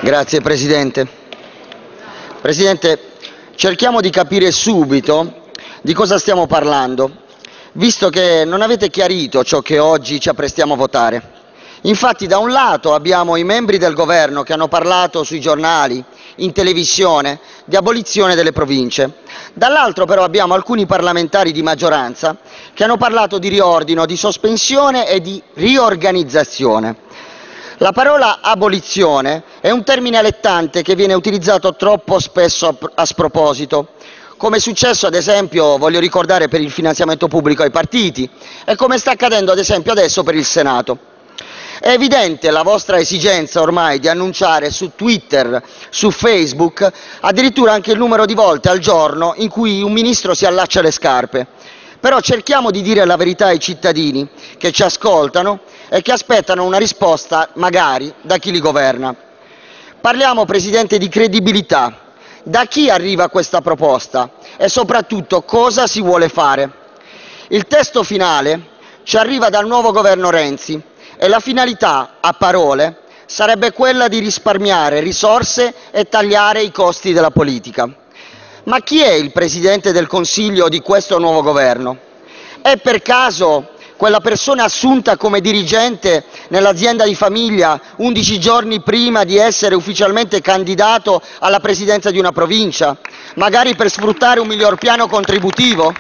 Grazie Presidente. Presidente, cerchiamo di capire subito di cosa stiamo parlando, visto che non avete chiarito ciò che oggi ci apprestiamo a votare. Infatti, da un lato abbiamo i membri del governo che hanno parlato sui giornali, in televisione, di abolizione delle province. Dall'altro però abbiamo alcuni parlamentari di maggioranza che hanno parlato di riordino, di sospensione e di riorganizzazione. La parola abolizione è un termine allettante che viene utilizzato troppo spesso a sproposito, come è successo ad esempio, voglio ricordare, per il finanziamento pubblico ai partiti e come sta accadendo ad esempio adesso per il Senato. È evidente la vostra esigenza ormai di annunciare su Twitter, su Facebook, addirittura anche il numero di volte al giorno in cui un ministro si allaccia le scarpe. Però cerchiamo di dire la verità ai cittadini che ci ascoltano e che aspettano una risposta magari da chi li governa. Parliamo, Presidente, di credibilità. Da chi arriva questa proposta e soprattutto cosa si vuole fare? Il testo finale ci arriva dal nuovo governo Renzi e la finalità, a parole, sarebbe quella di risparmiare risorse e tagliare i costi della politica. Ma chi è il Presidente del Consiglio di questo nuovo governo? È per caso quella persona assunta come dirigente nell'azienda di famiglia 11 giorni prima di essere ufficialmente candidato alla presidenza di una provincia, magari per sfruttare un miglior piano contributivo?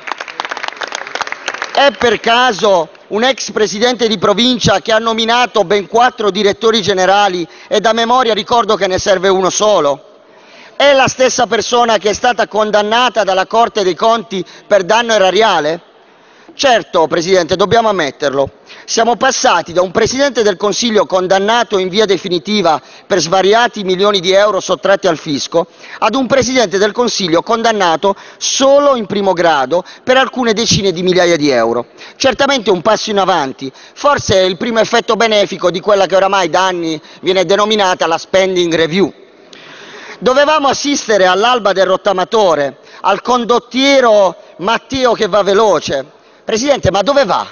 È per caso un ex presidente di provincia che ha nominato ben 4 direttori generali e da memoria ricordo che ne serve uno solo? È la stessa persona che è stata condannata dalla Corte dei Conti per danno erariale? Certo, Presidente, dobbiamo ammetterlo. Siamo passati da un Presidente del Consiglio condannato in via definitiva per svariati milioni di euro sottratti al fisco, ad un Presidente del Consiglio condannato solo in primo grado per alcune decine di migliaia di euro. Certamente un passo in avanti, forse è il primo effetto benefico di quella che oramai da anni viene denominata la spending review. Dovevamo assistere all'alba del rottamatore, al condottiero Matteo che va veloce. Presidente, ma dove va?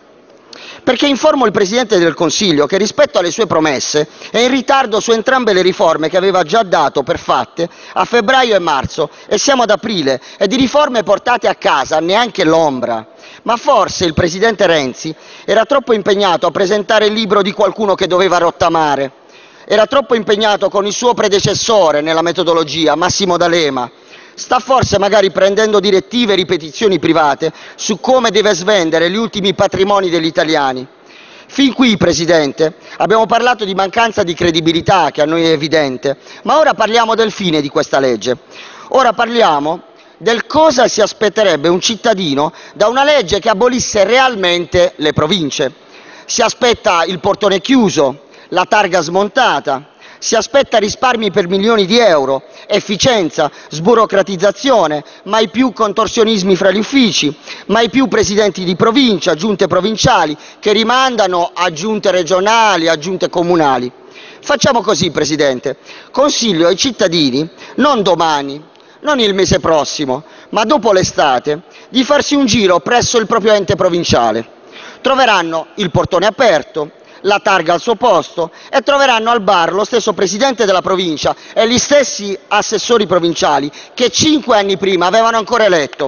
Perché informo il Presidente del Consiglio che rispetto alle sue promesse è in ritardo su entrambe le riforme che aveva già dato per fatte a febbraio e marzo e siamo ad aprile e di riforme portate a casa neanche l'ombra. Ma forse il Presidente Renzi era troppo impegnato a presentare il libro di qualcuno che doveva rottamare. Era troppo impegnato con il suo predecessore nella metodologia, Massimo D'Alema. Sta forse magari prendendo direttive e ripetizioni private su come deve svendere gli ultimi patrimoni degli italiani. Fin qui, Presidente, abbiamo parlato di mancanza di credibilità, che a noi è evidente, ma ora parliamo del fine di questa legge. Ora parliamo del cosa si aspetterebbe un cittadino da una legge che abolisse realmente le province. Si aspetta il portone chiuso, la targa smontata, si aspetta risparmi per milioni di euro, efficienza, sburocratizzazione, mai più contorsionismi fra gli uffici, mai più presidenti di provincia, giunte provinciali che rimandano a giunte regionali, a giunte comunali. Facciamo così, Presidente, consiglio ai cittadini, non domani, non il mese prossimo, ma dopo l'estate, di farsi un giro presso il proprio ente provinciale. Troveranno il portone aperto, la targa al suo posto e troveranno al bar lo stesso Presidente della provincia e gli stessi assessori provinciali che 5 anni prima avevano ancora eletto.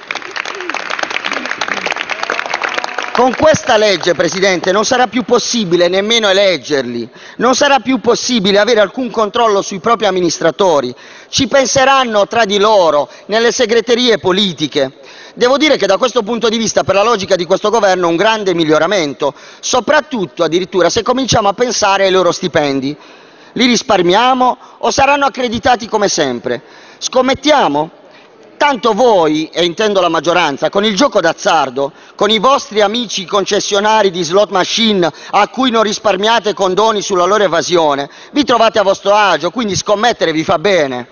Con questa legge, Presidente, non sarà più possibile nemmeno eleggerli, non sarà più possibile avere alcun controllo sui propri amministratori, ci penseranno tra di loro, nelle segreterie politiche. Devo dire che da questo punto di vista, per la logica di questo governo, è un grande miglioramento, soprattutto addirittura se cominciamo a pensare ai loro stipendi. Li risparmiamo o saranno accreditati come sempre? Scommettiamo? Tanto voi, e intendo la maggioranza, con il gioco d'azzardo, con i vostri amici concessionari di slot machine a cui non risparmiate condoni sulla loro evasione, vi trovate a vostro agio, quindi scommettere vi fa bene.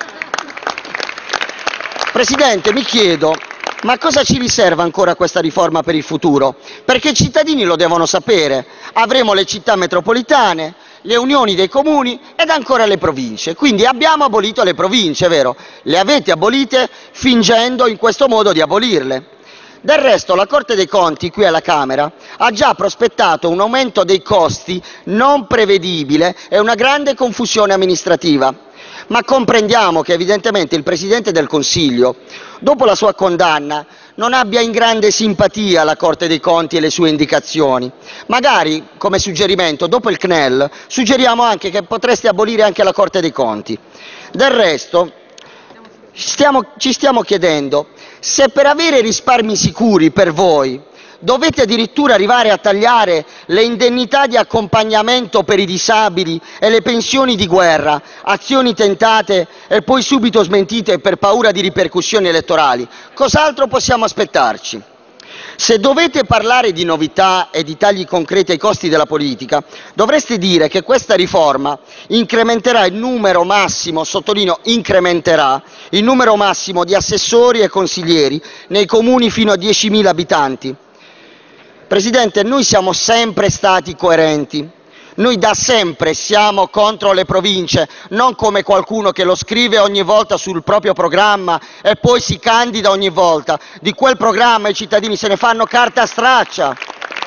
Presidente, mi chiedo, ma cosa ci riserva ancora questa riforma per il futuro? Perché i cittadini lo devono sapere. Avremo le città metropolitane, le unioni dei comuni ed ancora le province. Quindi abbiamo abolito le province, vero? Le avete abolite fingendo in questo modo di abolirle. Del resto la Corte dei Conti qui alla Camera ha già prospettato un aumento dei costi non prevedibile e una grande confusione amministrativa. Ma comprendiamo che evidentemente il Presidente del Consiglio, dopo la sua condanna, non abbia in grande simpatia la Corte dei Conti e le sue indicazioni. Magari, come suggerimento, dopo il CNEL, suggeriamo anche che potreste abolire anche la Corte dei Conti. Del resto, ci stiamo chiedendo se per avere risparmi sicuri per voi dovete addirittura arrivare a tagliare le indennità di accompagnamento per i disabili e le pensioni di guerra, azioni tentate e poi subito smentite per paura di ripercussioni elettorali. Cos'altro possiamo aspettarci? Se dovete parlare di novità e di tagli concreti ai costi della politica, dovreste dire che questa riforma incrementerà il numero massimo, sottolineo incrementerà, il numero massimo di assessori e consiglieri nei comuni fino a 10.000 abitanti. Presidente, noi siamo sempre stati coerenti. Noi da sempre siamo contro le province, non come qualcuno che lo scrive ogni volta sul proprio programma e poi si candida ogni volta. Di quel programma i cittadini se ne fanno carta straccia.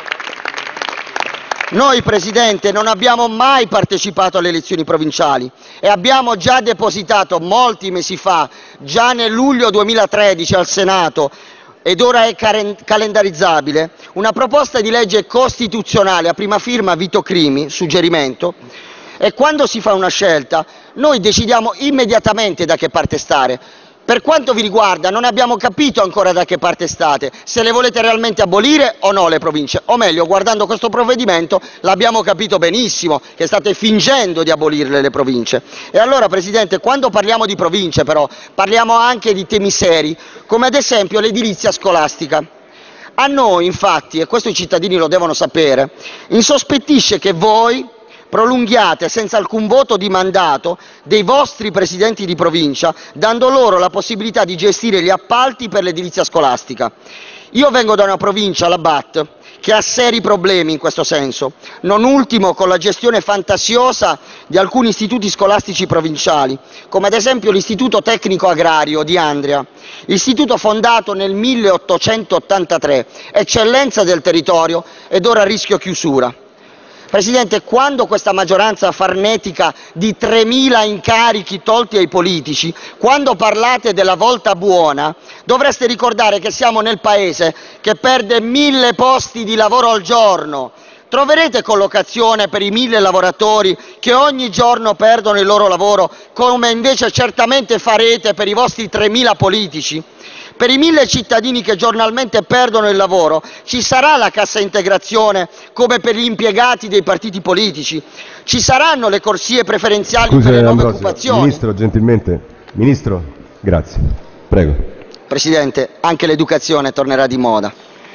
Noi, Presidente, non abbiamo mai partecipato alle elezioni provinciali e abbiamo già depositato molti mesi fa, già nel luglio 2013 al Senato, ed ora è calendarizzabile, una proposta di legge costituzionale a prima firma Vito Crimi, suggerimento, e quando si fa una scelta noi decidiamo immediatamente da che parte stare. Per quanto vi riguarda non abbiamo capito ancora da che parte state, se le volete realmente abolire o no le province, o meglio, guardando questo provvedimento l'abbiamo capito benissimo, che state fingendo di abolirle le province. E allora, Presidente, quando parliamo di province però parliamo anche di temi seri, come ad esempio l'edilizia scolastica. A noi infatti, e questo i cittadini lo devono sapere, insospettisce che voi prolunghiate senza alcun voto di mandato dei vostri presidenti di provincia, dando loro la possibilità di gestire gli appalti per l'edilizia scolastica. Io vengo da una provincia, la Bat, che ha seri problemi in questo senso, non ultimo con la gestione fantasiosa di alcuni istituti scolastici provinciali, come ad esempio l'Istituto Tecnico Agrario di Andria, istituto fondato nel 1883, eccellenza del territorio ed ora a rischio chiusura. Presidente, quando questa maggioranza farnetica di 3.000 incarichi tolti ai politici, quando parlate della volta buona, dovreste ricordare che siamo nel paese che perde 1.000 posti di lavoro al giorno. Troverete collocazione per i 1.000 lavoratori che ogni giorno perdono il loro lavoro, come invece certamente farete per i vostri 3.000 politici? Per i 1.000 cittadini che giornalmente perdono il lavoro ci sarà la cassa integrazione come per gli impiegati dei partiti politici? Ci saranno le corsie preferenziali per le nuove occupazioni? Ministro, gentilmente. Ministro, grazie. Prego. Presidente, anche l'educazione tornerà di moda.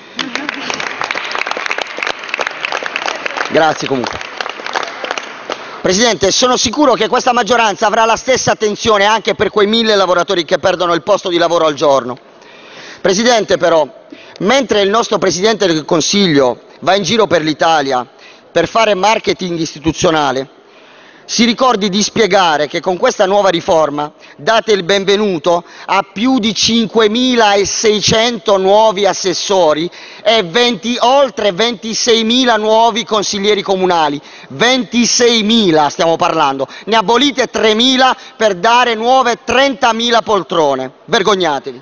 Grazie comunque. Presidente, sono sicuro che questa maggioranza avrà la stessa attenzione anche per quei 1.000 lavoratori che perdono il posto di lavoro al giorno. Presidente, però, mentre il nostro Presidente del Consiglio va in giro per l'Italia per fare marketing istituzionale, si ricordi di spiegare che con questa nuova riforma date il benvenuto a più di 5.600 nuovi assessori e oltre 26.000 nuovi consiglieri comunali. 26.000 stiamo parlando, ne abolite 3.000 per dare nuove 30.000 poltrone. Vergognatevi.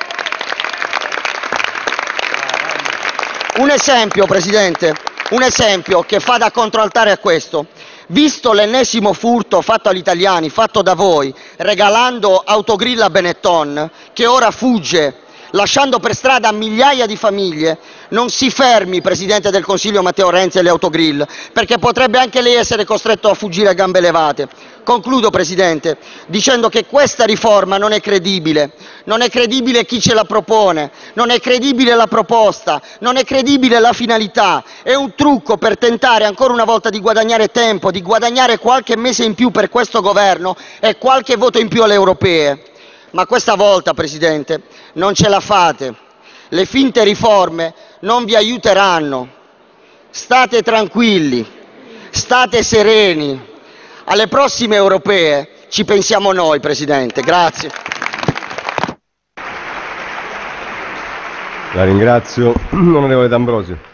Un esempio, Presidente, un esempio che fa da controaltare a questo. Visto l'ennesimo furto fatto agli italiani, fatto da voi, regalando autogrill a Benetton, che ora fugge, lasciando per strada migliaia di famiglie, non si fermi, Presidente del Consiglio Matteo Renzi, alle autogrill, perché potrebbe anche lei essere costretto a fuggire a gambe levate. Concludo, Presidente, dicendo che questa riforma non è credibile chi ce la propone, non è credibile la proposta, non è credibile la finalità, è un trucco per tentare ancora una volta di guadagnare tempo, di guadagnare qualche mese in più per questo governo e qualche voto in più alle europee. Ma questa volta, Presidente, non ce la fate, le finte riforme non vi aiuteranno, state tranquilli, state sereni. Alle prossime europee ci pensiamo noi, Presidente. Grazie. La ringrazio. Onorevole D'Ambrosio.